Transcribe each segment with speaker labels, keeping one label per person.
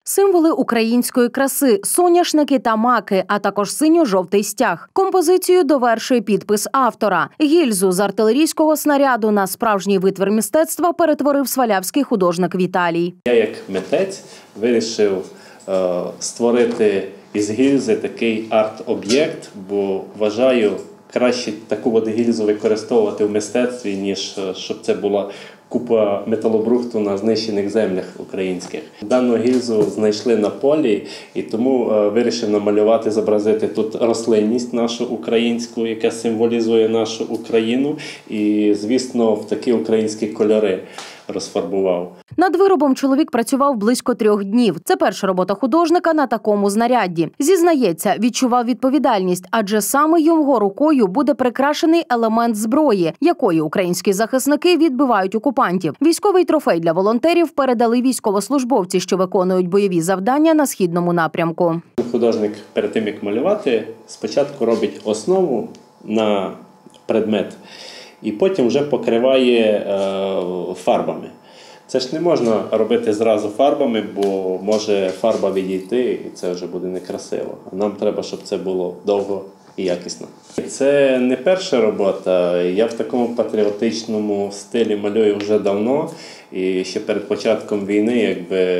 Speaker 1: Символи української краси – соняшники та маки, а також синьо-жовтий стяг. Композицію довершує підпис автора. Гільзу з артилерійського снаряду на справжній витвір мистецтва перетворив свалявський художник Віталій.
Speaker 2: Я як митець вирішив створити із гільзи такий арт-об'єкт, бо вважаю, краще таку гільзу використовувати в мистецтві, ніж щоб це була купа металобрухту на знищених землях українських. Дану гільзу знайшли на полі, і тому вирішив намалювати, зобразити тут рослинність нашу українську, яка символізує нашу Україну, і, звісно, в такі українські кольори розфарбував.
Speaker 1: Над виробом чоловік працював близько 3 днів. Це перша робота художника на такому знарядді. Зізнається, відчував відповідальність, адже саме його рукою буде прикрашений елемент зброї, якою українські захисники відбивають окупантів. Військовий трофей для волонтерів передали військовослужбовці, що виконують бойові завдання на східному напрямку.
Speaker 2: Художник перед тим, як малювати, спочатку робить основу на предмет, і потім вже покриває фарбами. Це ж не можна робити зразу фарбами, бо може фарба відійти, і це вже буде некрасиво. А нам треба, щоб це було довго і якісно. Це не перша робота. Я в такому патріотичному стилі малюю вже давно. І ще перед початком війни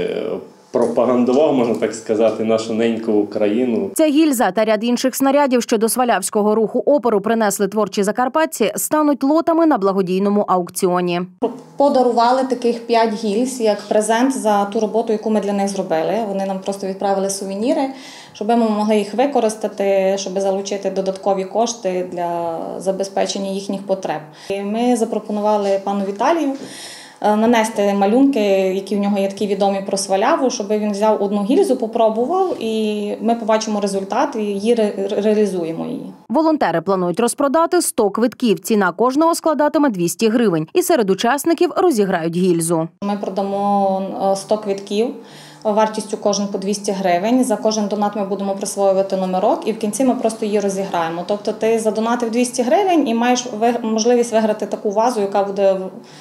Speaker 2: пропагандував, можна так сказати, нашу неньку Україну.
Speaker 1: Ця гільза та ряд інших снарядів, що до свалявського руху опору принесли творчі закарпатці, стануть лотами на благодійному аукціоні.
Speaker 3: Подарували таких 5 гільз як презент за ту роботу, яку ми для них зробили. Вони нам просто відправили сувеніри, щоб ми могли їх використати, щоб залучити додаткові кошти для забезпечення їхніх потреб. Ми запропонували пану Віталію нанести малюнки, які в нього є такі відомі про сваляву, щоб він взяв одну гільзу, попробував, і ми побачимо результат, і її реалізуємо її.
Speaker 1: Волонтери планують розпродати 100 квитків. Ціна кожного складатиме 200 гривень. І серед учасників розіграють гільзу.
Speaker 3: Ми продамо 100 квитків. Вартістю кожен по 200 гривень. За кожен донат ми будемо присвоювати номерок, і в кінці ми просто її розіграємо. Тобто ти задонатив 200 гривень і маєш можливість виграти таку вазу, яка буде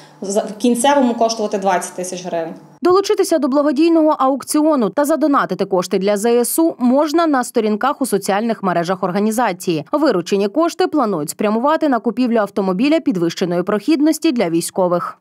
Speaker 3: в кінцевому коштувати 20 тисяч гривень.
Speaker 1: Долучитися до благодійного аукціону та задонатити кошти для ЗСУ можна на сторінках у соціальних мережах організації. Виручені кошти планують спрямувати на купівлю автомобіля підвищеної прохідності для військових.